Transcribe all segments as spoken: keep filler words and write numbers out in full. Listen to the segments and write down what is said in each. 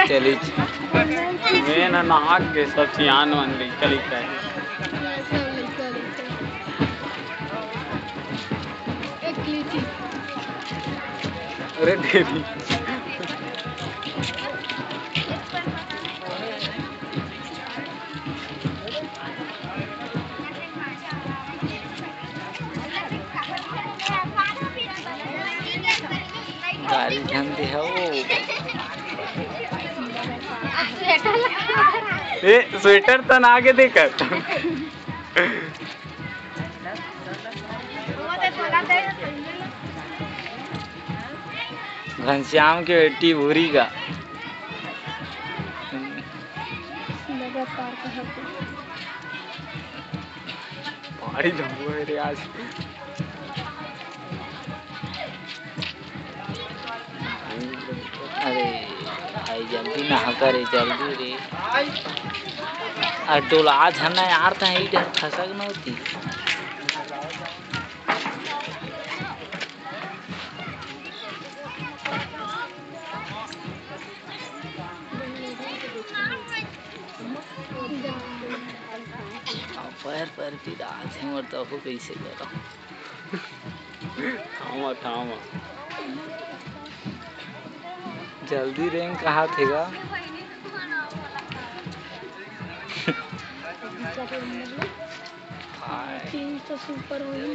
चली मैं ना नाक के सब सियान वन ली चली है अरे दीदी गाड़ी झंडी है वो। ए स्वेटर तो ना आगे देकर घनश्याम की बेटी भूरी का भारी जम्बू है रे आज। अरे भाई जल्दी ना करे जल्दी रे और डोला झना यार था इधर खसक न होती। पैर पैर की रात है और तो कैसे करो थामा थामा जल्दी रैंक कहाँ थेगा तीन सौ सुपर हुई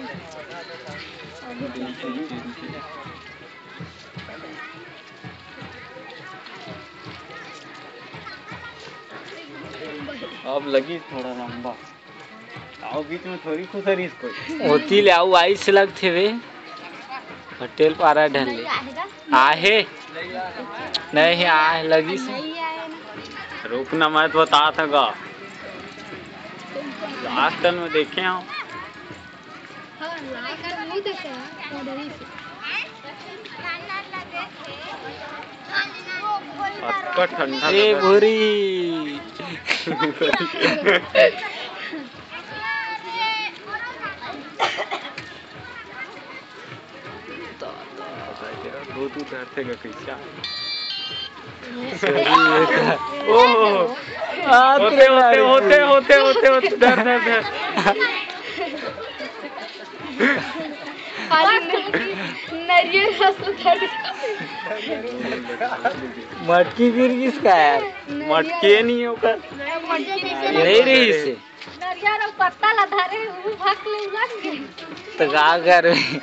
अब लगी थोड़ा लंबा आओ बीच में थोड़ी खुसरी इसको होती ले आओ आई से लगते वे होटल पारा ढले आहे नहीं आए लगी से रुकना मैं तो बता था गा लास्ट टाइम में देखे हो अटका ठंडा ए भूरी दूध उधरते का कैसा ओह होते होते होते होते होते होते डर डर डर मटकी गिर किसका यार मटके नहीं होगा नहीं रही से पत्ता लधा रहे भाग ले लग गए तो क्या कर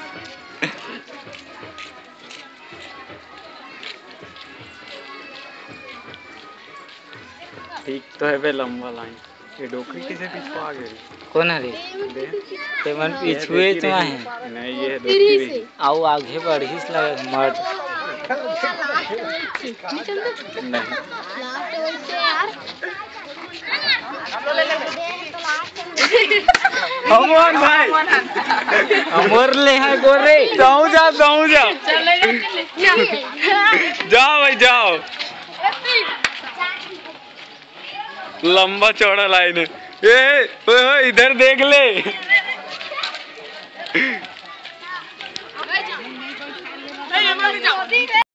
ठीक तो है बे लंबा लाइन ये डोकरी किसे पीछे आ गई कौन है रे ते मन पीछुए तो है नहीं ये है डोकरी आओ आगे बढ़िस लगे मत नहीं अमर भाई अमर ले है गोरे जाओ जा जाओ जा जाओ भाई जाओ लंबा चौड़ा लाइन है ए ओए इधर देख ले